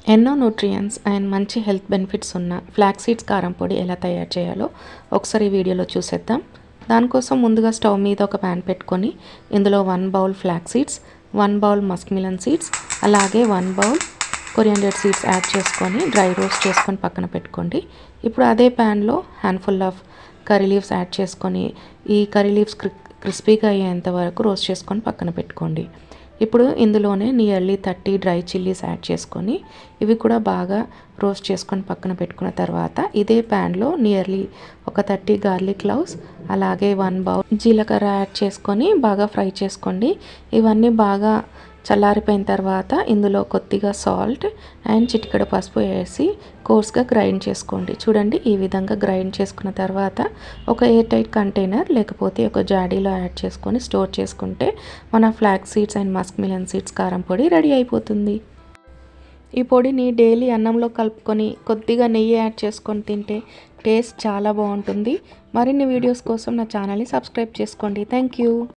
ఎన్నో nutrients and మంచి health benefits ఉన్న ఫ్లాక్స్ సీడ్స్ కారం పొడి ఎలా తయారు చేయాలో ఒకసారి ఈ వీడియోలో చూసేద్దాం. దానికోసం ముందుగా స్టవ్ మీద ఒక ప్యాన్ పెట్టుకొని ఇందులో 1 bowl flax seeds, 1 bowl musk melon seeds, అలాగే 1 బౌల్ కొరియాండర్ సీడ్స్ యాడ్ చేసుకొని డ్రై రోస్ట్ చేసుకొని పక్కన పెట్టుకోండి. ఇప్పుడు అదే ప్యాన్లో handful of curry leaves add చేసుకొని ఈ కర్రీ లీవ్స్ క్రిస్పీగా అయ్యేంత వరకు రోస్ట్ చేసుకొని పక్కన పెట్టుకోండి. ఇప్పుడు ఇందులోనే నియర్లీ 30 డ్రై చిల్లీస్ యాడ్ చేసుకొని ఇవి కూడా బాగా రోస్ట్ చేసుకొని పక్కన పెట్టుకున్న తర్వాత ఇదే ప్యాన్లో నియర్లీ ఒక 30 గార్లిక్ క్లౌవ్స్, అలాగే 1 బౌల్ జీలకర్ర యాడ్ చేసుకొని బాగా ఫ్రై చేసుకోండి. ఇవన్నీ బాగా చల్లారిపోయిన తర్వాత ఇందులో కొద్దిగా సాల్ట్ అండ్ చిటికెడు పసుపు వేసి కోర్స్గా గ్రైండ్ చేసుకోండి. చూడండి, ఈ విధంగా గ్రైండ్ చేసుకున్న తర్వాత ఒక ఎయిర్ టైట్ కంటైనర్ లేకపోతే ఒక జాడీలో యాడ్ చేసుకొని స్టోర్ చేసుకుంటే మన flax seeds and musk melon seeds కారం పొడి రెడీ అయిపోతుంది. ఈ పొడిని డైలీ అన్నంలో కలుపుకొని కొద్దిగా నెయ్యి యాడ్ చేసుకొని తింటే టేస్ట్ చాలా బాగుంటుంది. మరిన్ని వీడియోస్ కోసం నా ఛానల్ని సబ్స్క్రైబ్ చేసుకోండి. Thank you.